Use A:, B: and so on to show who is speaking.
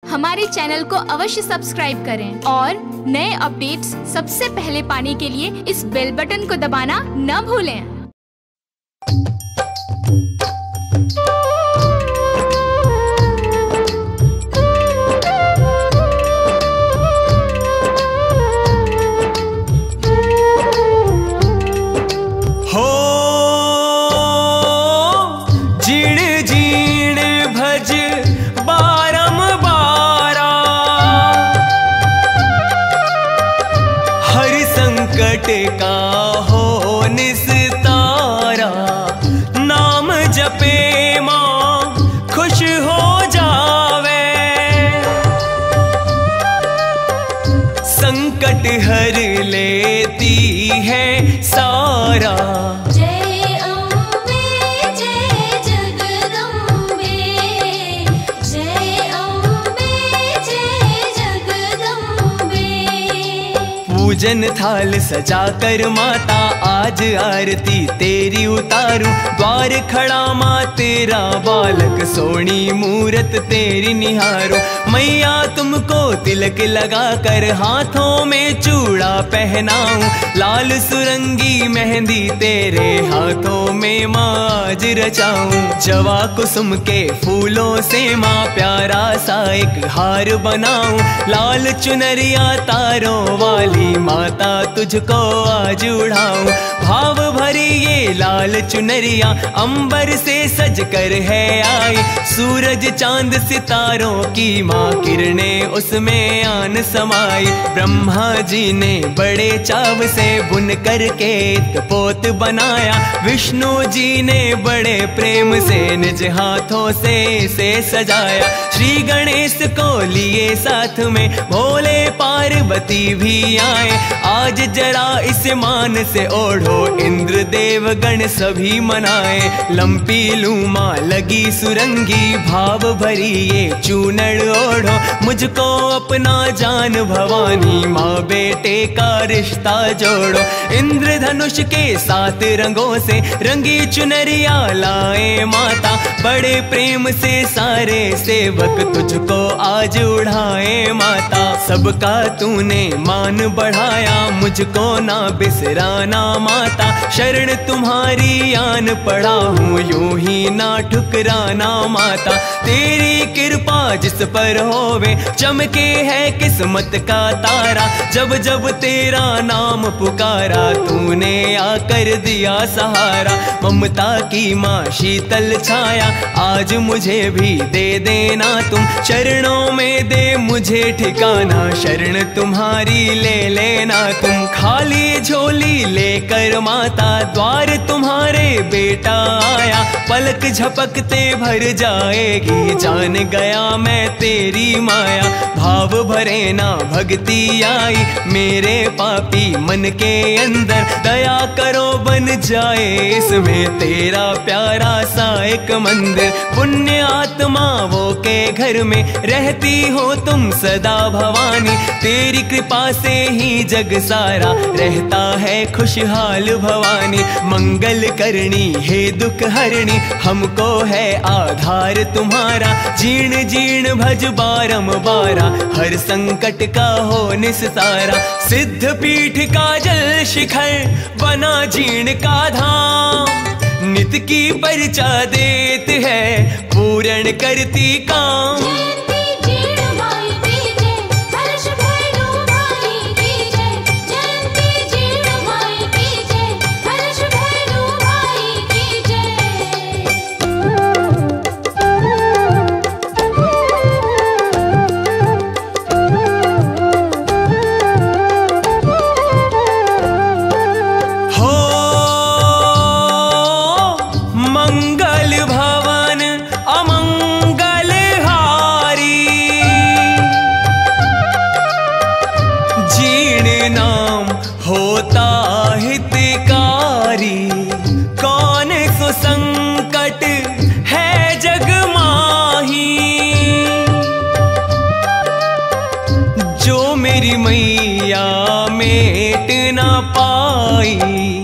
A: हमारे चैनल को अवश्य सब्सक्राइब करें और नए अपडेट्स सबसे पहले पाने के लिए इस बेल बटन को दबाना न भूलें।
B: का हो निस्तारा, नाम जपे माँ खुश हो जावे, संकट हर लेती है सारा।
C: जय अम्बे जय जगदम्बे, जय अम्बे जय जगदम्बे।
B: पूजन थाल सजा कर माता आज आरती तेरी उतारूं, द्वार खड़ा माँ तेरा बालक सोनी मूरत तेरी निहारूं। मैया तुमको तिलक लगा कर हाथों में चूड़ा पहनाऊं, लाल सुरंगी मेहंदी तेरे हाथों में माँ आज रचाऊं। जवा कुसुम के फूलों से माँ प्यारा सा एक हार बनाऊं, लाल चुनरिया तारों वाली माता तुझको आज उड़ाऊं। भाव भरी ये लाल चुनरिया अंबर से सज कर है आई, सूरज चांद सितारों की माँ किरणें उसमें आन समाई। ब्रह्मा जी ने बड़े चाव से बुन करके एक पोत बनाया, विष्णु जी ने बड़े प्रेम से निज हाथों से इसे सजाया। श्री गणेश को लिए साथ में भोले पार्वती भी आए, आज जरा इस मान से ओढ़ो इंद्र देव गण सभी मनाए। लंपी लूमा लगी सुरंगी भाव भरी ये चूनड़ ओढ़ो, मुझको अपना जान भवानी माँ बेटे का रिश्ता जोड़ो। इंद्र धनुष के 7 रंगों से रंगी चुनरिया लाए माता, बड़े प्रेम से सारे सेवक तुझको आज उड़ाए माता। सबका तूने मान बढ़ाया मुझको ना बिसराना माता, शरण तुम्हारी आन पड़ा हूँ यूं ही ना ठुकराना माता। तेरी कृपा जिस पर होवे चमके है किस्मत का तारा, जब जब तेरा नाम पुकारा तूने आकर दिया सहारा। ममता की माँ शीतल छाया आज मुझे भी दे देना तुम, चरणों में दे मुझे ठिकाना, शरण तुम्हारी ले लेना तुम। खाली झोली लेकर माता द्वार तुम्हारे बेटा आया, पलक झपकते भर जाएगी जान गया मैं तेरी माया। भाव भरे ना भक्ति आई मेरे पापी मन के अंदर, दया करो बन जाए इसमें तेरा प्यारा सा एक मंदिर। पुण्य आत्मा वो के घर में रहती हो तुम सदा भवानी, तेरी कृपा से ही जग सारा रहता है खुशहाल भवानी। मंगल करनी हे दुख हरणी हमको है आधार तुम्हारा, जीर्ण जीर्ण भज बारंबारा हर संकट का हो निस्तारा। सिद्ध पीठ का जल शिखर बना जीर्ण का धाम, नित की परिचा देत है पूर्ण करती काम। होता हितकारी कौन सो संकट है जग माही, जो मेरी मैया मेट ना पाई।